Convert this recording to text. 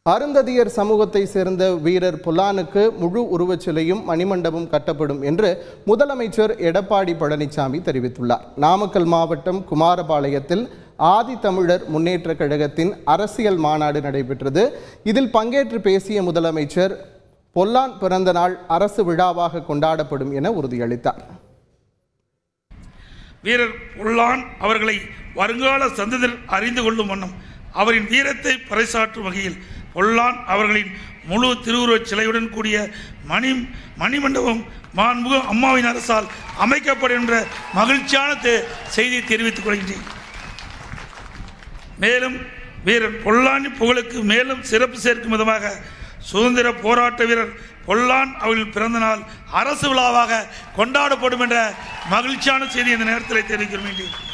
அருந்ததியர் சமூகத்தை சேர்ந்த வீரர் பொல்லானுக்கு முழு உருவச்சிலையும் மணிமண்டபம் கட்டப்படும் என்று முதலமைச்சர் எடப்பாடி பழனிசாமி தெரிவித்துள்ளார். நாமக்கல் மாவட்டம் குமாரபாளையத்தில் ஆதி தமிழர் முன்னேற்ற கழகத்தின் அரசியல் மாநாடு நடைபெற்றது. இதில் பங்கேற்று பேசிய முதலமைச்சர் பொல்லான் பிறந்த நாள் அரசு விழாவாக கொண்டாடப்படும் என உறுதியளித்தார். வீரர் பொல்லான் அவர்களை வருங்கால சந்ததியினர் அறிந்து கொள்ளும் வண்ணம் அவரின் வீரத்தை பறைசாற்றும் வகையில் பொல்லான் அவர்களின் முழு திருவுருவச் சிலையுடன் கூடிய மணிமண்டபம் மாண்புமிகு அம்மாவின் அரசால் அமைக்கப்படும் என்ற மகிழ்ச்சியான செய்தியை தெரிவித்துக் கொள்கின்றேன். மேலும் வீரர் பொல்லானின் புகழுக்கு மேலும் சிறப்பு சேர்க்கும் விதமாக சுதந்திர போராட்ட வீரர் பொல்லான் அவர்களின் பிறந்த நாள் அரசு விழாவாக கொண்டாடப்படும் என்ற மகிழ்ச்சியான செய்தி இந்த நேரத்தில் தெரிவிக்க வேண்டியது.